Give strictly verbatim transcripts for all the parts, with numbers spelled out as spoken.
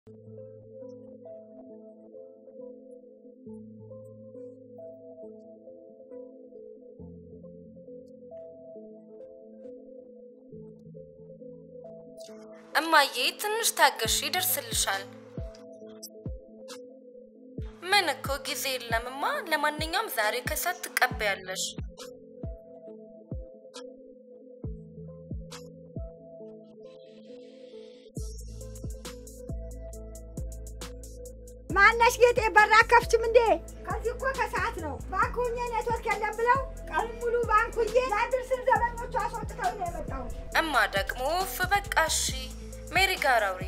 እማዬ ትንሽ ታገሽ ይደርስልሻል ምን እኮ ጊዜ የለምማ ለማንኛውም ዛሬ ከሰዓት ትቀበያለሽ ማነሽ ጌጤ በራ ከፍችም እንዴ ከዚህ እኮ ከሰዓት ነው ባንኩኝ ኔትወርክ የለም ብለው ቀን ሙሉ ባንኩዬ ላድርስን ዘበኞቹ አስወጥተው ነው የመጣው እማ ደግሞ ፍበቃሽ ሜሪ ጋራውሪ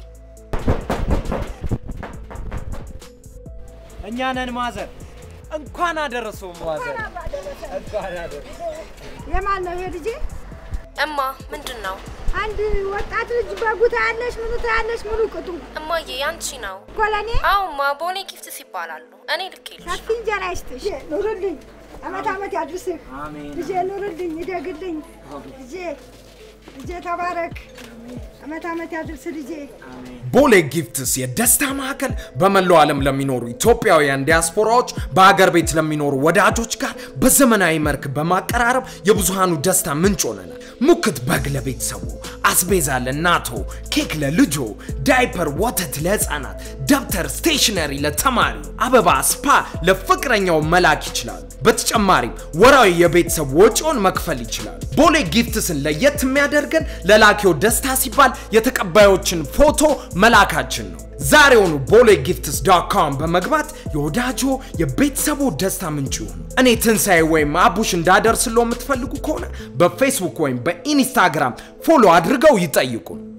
እኛ ነን ማዘር እንኳን አደረሰው ማዘር እንኳን አደረሰ የማን ነው ይሄ ልጅ እማ ምንድነው አንድ ወጣት ልጅ በጉታ ያለሽ ምኑ ታያለሽ ምኑ ቅጡ እማዬ ያንቺ ነው ኮለኔ አውማ ቦሌ ጊፍትስ ይባላሉ እኔ ልኬልሽ ሰፊ እንጀራ ይስጥሽ ኑርልኝ አመት አመት ያድርስህ አሜን ልጄ ኑርልኝ ይደግልኝ ልጄ ልጄ ተባረክ አመት አመት ያድርስ ልጄ አሜን ቦሌ ጊፍትስ የደስታ ማአከል በመላው ዓለም ለሚኖሩ ኢትዮጵያውያን ዲያስፖራዎች በአገር ቤት ለሚኖሩ ወዳጆች ጋር በዘመናዊ መልክ በማቀራረብ የብዙሃኑ ደስታ ምንጭ ሆነናል ሙክት በግ ለቤተሰቡ አስቤዛ ለናቶ ኬክ ለልጆ ዳይፐር ወተት ለህፃናት ደብተር ስቴሽነሪ ለተማሪ አበባ ስፓ ለፍቅረኛው መላክ ይችላል በተጨማሪም ወራዊ የቤተሰብ ወጪውን መክፈል ይችላል ቦሌ ጊፍትስን ለየት የሚያደርገን ለላኪው ደስታ ሲባል የተቀባዮችን ፎቶ መላካችን ነው ዛሬውኑ ቦሌ ጊፍትስ ዶት ኮም በመግባት የወዳጆ የቤተሰቡ ደስታ ምንጭ ይሁኑ እኔ ትንሳኤ ወይም አቡሽ እንዳደርስሎ የምትፈልጉ ከሆነ በፌስቡክ ወይም በኢንስታግራም ፎሎ አድርገው ይጠይቁን